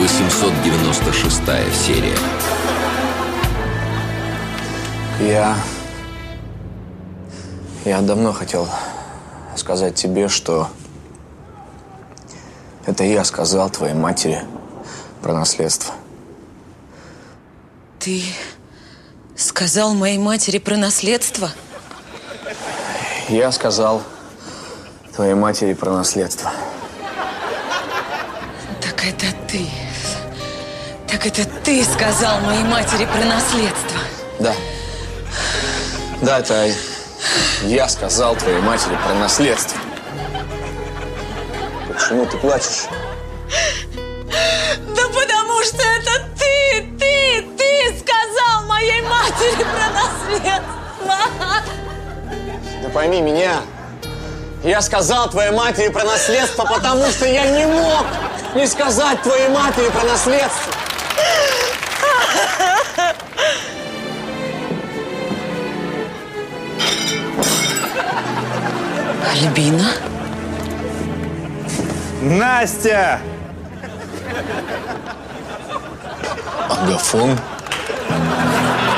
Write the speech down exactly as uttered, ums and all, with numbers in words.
восемьсот девяносто шестая серия. Я... Я давно хотел сказать тебе, что это я сказал твоей матери про наследство. Ты сказал моей матери про наследство? Я сказал твоей матери про наследство. Так это ты. Так это ты сказал моей матери про наследство. Да. Да, это я сказал твоей матери про наследство. Почему ты плачешь? Да потому что это ты, ты, ты сказал моей матери про наследство. Да пойми меня. Я сказал твоей матери про наследство, потому что я не мог не сказать твоей матери про наследство. Альбина? Настя! Агафон?